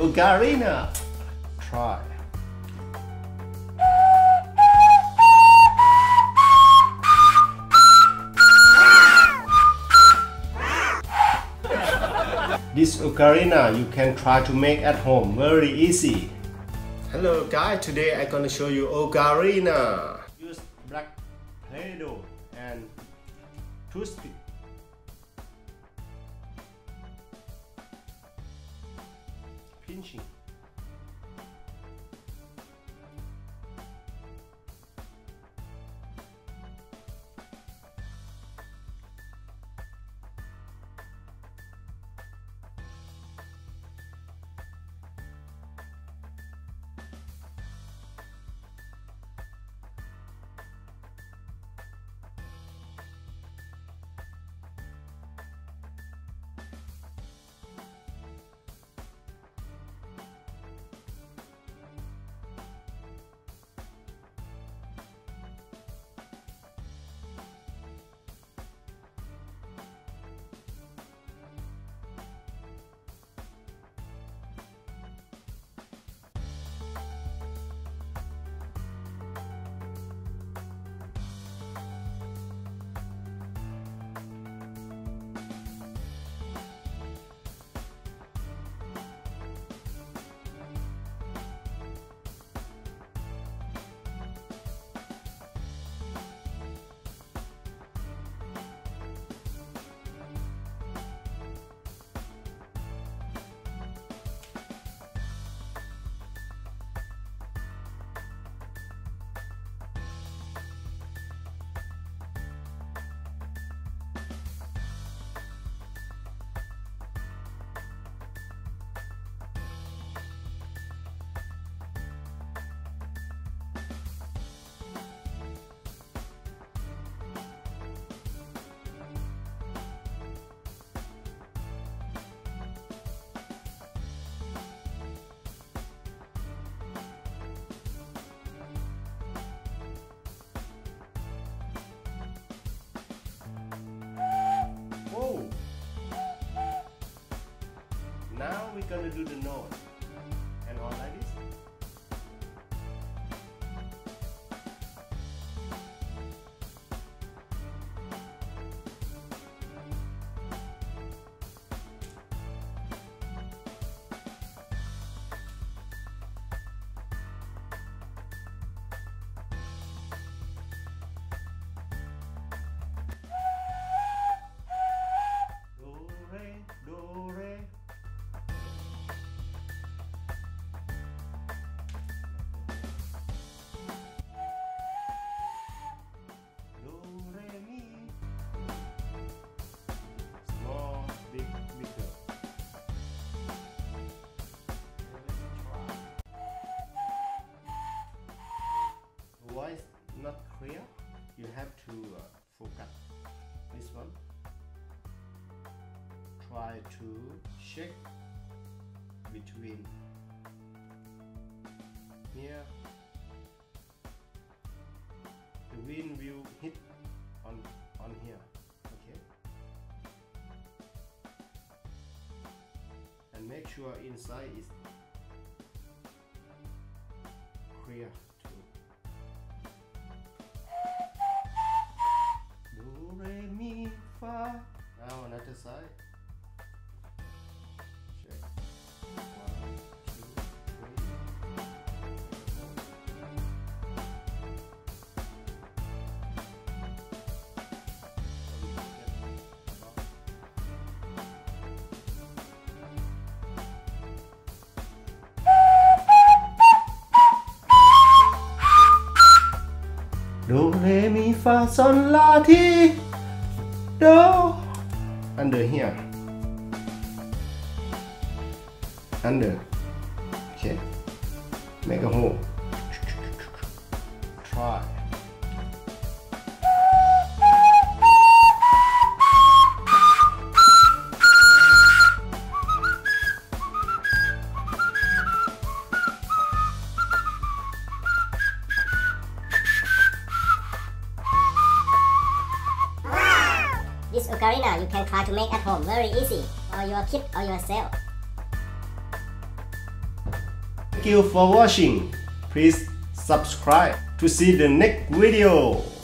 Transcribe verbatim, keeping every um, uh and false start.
ocarina. Try. This ocarina you can try to make at home, very easy. Hello guys, today I'm gonna show you ocarina. Use black Play-Doh and toothpick. Pinching. Now we're gonna do the note and all like this. Why it's not clear? You have to uh, focus this one. Try to check between here. The wind will hit on on here. Okay, and make sure inside is clear too. Do, re, mi, fa. Now another side. Check. One, two, three. Do, re, mi, fa, sol, la, ti, do. Under here. Under. Okay. Make a hole. Try. This ocarina you can try to make at home, very easy, for your kid or yourself. Thank you for watching. Please subscribe to see the next video.